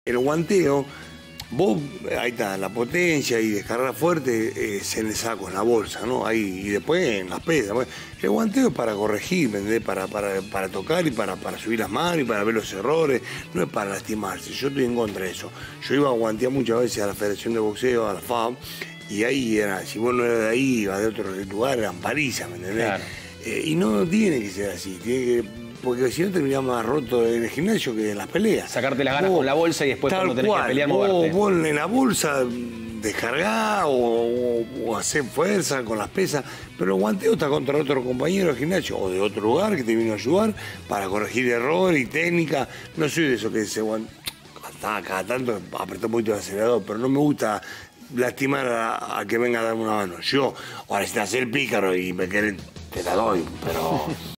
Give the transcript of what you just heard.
El guanteo, vos, ahí está, la potencia y descargar fuerte se le saco en la bolsa, ¿no? Ahí, y después en las pesas. El guanteo es para corregir, ¿me entendés? Para tocar y para subir las manos y para ver los errores, no es para lastimarse. Yo estoy en contra de eso. Yo iba a guantear muchas veces a la Federación de Boxeo, a la FAB, y ahí era, si vos no eras de ahí, ibas de otro lugar, eran palizas, ¿me entendés? Claro. Y no tiene que ser así, tiene que. Porque si no terminás más roto en el gimnasio que en las peleas. Sacarte las ganas con la bolsa y después cuando tenés que pelear moverte. Vos en la bolsa descargás o hacer fuerza con las pesas, pero el guanteo está contra otro compañero del gimnasio o de otro lugar que te vino a ayudar para corregir error y técnica. No soy de eso que se cada tanto apretó un poquito el acelerador, pero no me gusta lastimar a que venga a darme una mano. Yo, ahora si te haces el pícaro y me querés, te la doy, pero...